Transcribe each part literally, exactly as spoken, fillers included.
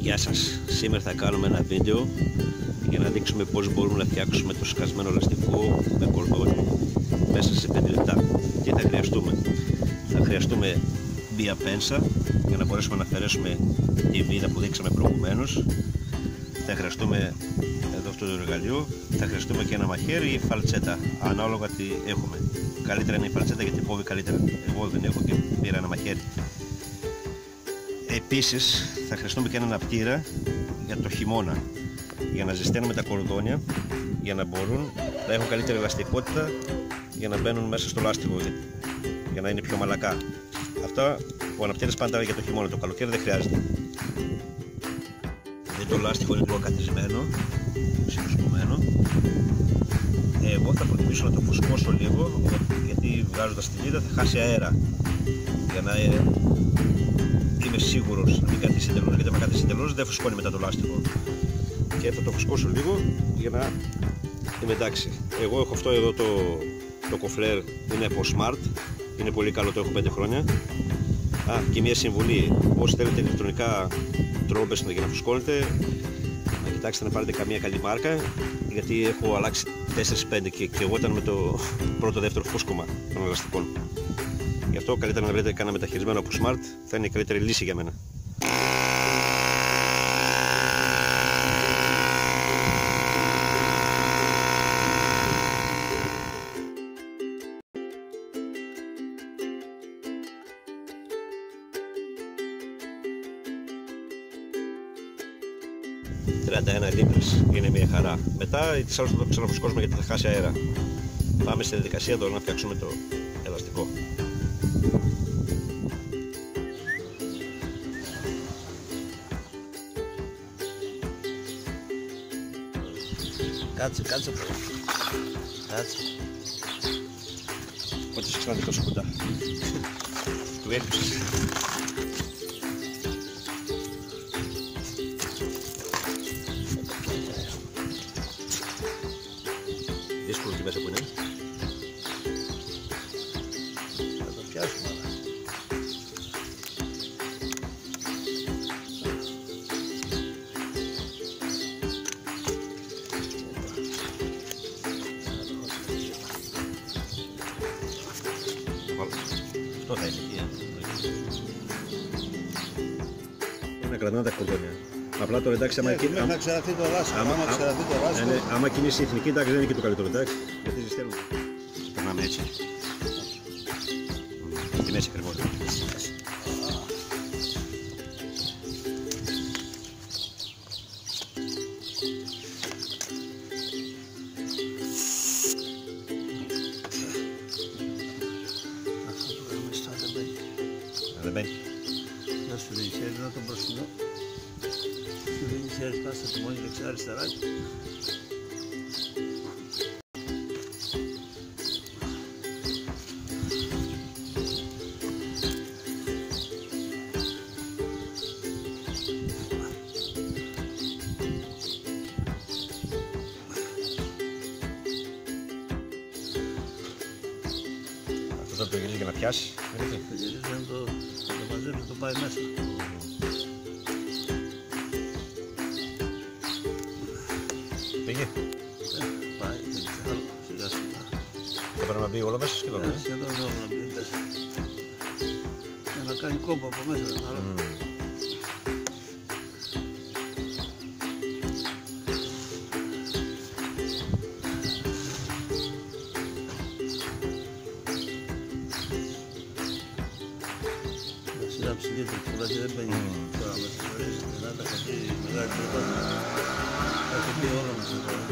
Γεια σας, σήμερα θα κάνουμε ένα βίντεο για να δείξουμε πώς μπορούμε να φτιάξουμε το σκασμένο λαστιχό με κορδόνι μέσα σε πέντε λεπτά. Τι θα χρειαστούμε? Θα χρειαστούμε μία πένσα για να μπορέσουμε να αφαιρέσουμε τη βίδα που δείξαμε προηγουμένως. Θα χρειαστούμε εδώ αυτό το εργαλείο. Θα χρειαστούμε και ένα μαχαίρι ή φαλτσέτα, ανάλογα τι έχουμε. Καλύτερα είναι η φαλτσέτα γιατί κόβει καλύτερα. Εγώ δεν έχω και πήρα ένα μαχαίρι. Επίσης θα χρειαστούμε και ένα ναπτήρα για το χειμώνα, για να ζεσταίνουμε τα κορδόνια, για να μπορούν να έχουν καλύτερη ελαστικότητα, για να μπαίνουν μέσα στο λάστιχο, για να είναι πιο μαλακά. Αυτά ο αναπτήρας πάντα για το χειμώνα, το καλοκαίρι δεν χρειάζεται. Δηλαδή το λάστιχο είναι λίγο καθισμένο, συμποσπωμένο. Εγώ θα προτιμήσω να το φουσκώσω λίγο, γιατί βγάζοντας τη βίδα θα χάσει αέρα, για να είμαι σίγουρος να μην καθίσει εντελώς, γιατί αν καθίσει εντελώς δεν φουσκώνει μετά το λάστιχο. Και θα το φουσκώσω λίγο για να είμαι εντάξει. Εγώ έχω αυτό εδώ το, το κοφλέρ, είναι από Smart, είναι πολύ καλό, το έχω πέντε χρόνια. Α, και μια συμβουλή, όσοι θέλετε ηλεκτρονικά τρόμπες για να φουσκώνετε, να κοιτάξτε να πάρετε καμία καλή μάρκα, γιατί έχω αλλάξει τέσσερα πέντε και, και εγώ ήταν με το πρώτο δεύτερο φούσκωμα των ελαστικών. Γι' αυτό καλύτερα να βρείτε κανένα μεταχειρισμένο από Smart, θα είναι η καλύτερη λύση για μένα. τριάντα ένα λίμπρες είναι μια χαρά. Μετά τις άλλες θα το ξαναφουσκώσουμε γιατί θα χάσει αέρα. Πάμε στη διαδικασία τώρα να φτιάξουμε το ελαστικό. Κάτσε, κάτσε πω. Κάτσε. Πότε σε ξαναδεί τόσο κοντά. Του έλειψες. Δύσκολο εκεί μέσα που είναι. Θα το πιάσουμε αλλά. Αυτό θα είναι εκεί. Να κρατάμε τα κορδόνια. Απλά τώρα εντάξει, άμα θα ξεραθεί το λάστιχο. Άμα ξεραθεί το λάστιχο. Άμα κινήσει η εθνική, εντάξει, δεν είναι και το καλύτερο, εντάξει. Γιατί ζεσταίνουμε. Περνάμε έτσι. Στη μέση ακριβώς. Αυτό το γραμμιστά δεν μπαίνει. Δεν μπαίνει. Να σου δίνει χέρι, να τον μπροστινό. Σου δίνει χέρι, πάσα τη μόνη δεξιά αριστερά. Αυτό θα το γυρίζει για να πιάσει. Θα γυρίζει να το, το μαζέψει, να το πάει μέσα. Πήγε. Ε, πάει, δεν ξέρω, σιγά σιγά. Θα πρέπει να μπει όλο μέσα σχεδόν. Ε, σχεδόν όλο να μπει μέσα. Για να κάνει κόμπο από μέσα. Mm. Να ψηλείται το πουλάκι, δεν μπαίνει τώρα με τις φορές, να τα καθεί μεγάλη τρύπα, θα το πει όλα μέσα τώρα.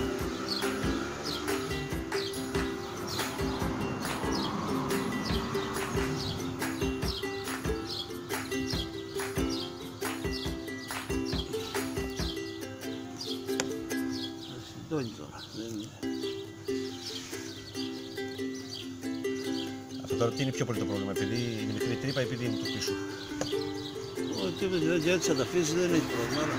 Θα συντώνει τώρα, δεν είναι. Αυτό τώρα τι είναι πιο πολύ το πρόβλημα, επειδή είναι μικρή τρύπα ή επειδή είναι το πίσω? Ότι δηλαδή έτσι θα τα αφήσεις δεν έχει πρόβλημα.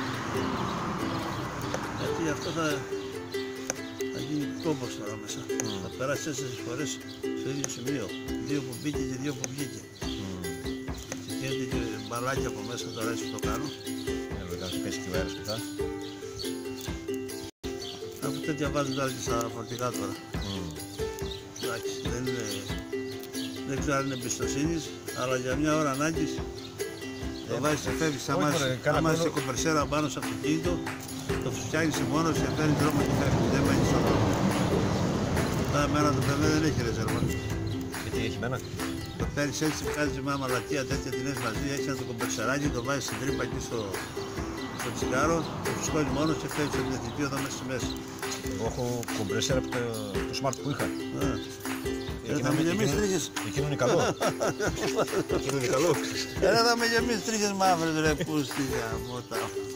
Γιατί αυτό θα, θα γίνει κόμπος τώρα μέσα. Mm. Θα περάσει τέσσερις φορές στο ίδιο σημείο. Δύο που μπήκε και δύο που βγήκε. Mm. Και γίνεται και μπαλάκια από μέσα τώρα έτσι που το κάνω. Yeah, πέσει και ο αέρας μετά. Αφού τέτοια βάζουν τώρα και στα φορτικά τώρα. Mm. Εντάξει, δεν είναι... Δεν ξέρω αν είναι εμπιστοσύνης, αλλά για μια ώρα ανάγκης το βάζεις και φεύγεις. Άμα είσαι κομπερσέρα πάνω σε αυτοκίνητο, το φτιάχνεις μόνος και παίρνεις δρόμο και φεύγεις. Δεν μένεις στον δρόμο. Τα εμένα το πεμέ δεν έχει ρεζέρβα. Γιατί έχει μένα. Το παίρνεις έτσι, βγάζεις μια μαλακία τέτοια, την έχεις μαζί, έχεις ένα το κομπερσεράκι, το βάζεις στην τρύπα εκεί στο, στο τσιγάρο, το φουσκώνεις μόνος και φεύγεις από την εθνική οδό μέσα στη μέση. Εγώ έχω κομπρέσερ από το, το smart που είχα. Ε, θα με γεμίσεις τρίχες. Εκείνο είναι καλό. Εκείνο είναι καλό. Ε, θα με γεμίσεις τρίχες μαύρες ρε πούστη γαμώτα.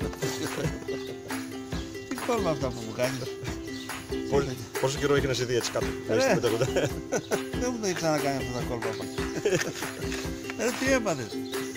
Τι κόλμα αυτά που μου κάνεις. Πόσο καιρό έχει να σε δει έτσι κάτω. Δεν μου το έχει ξανακάνει αυτά τα κόλπα. Ε, τι έπαθες.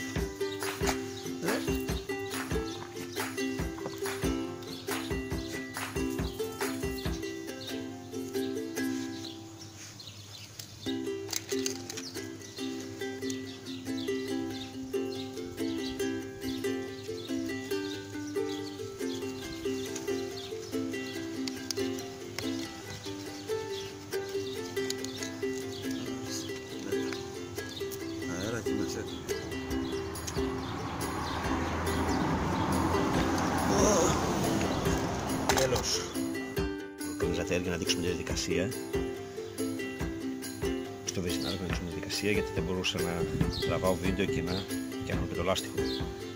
Τέλος. Organizateur για να δείξουμε τη διαδικασία. Στο βεζινάδικο να δείξουμε τη διαδικασία γιατί δεν μπορούσα να τραβάω βίντεο και να κάνω και το λάστιχο.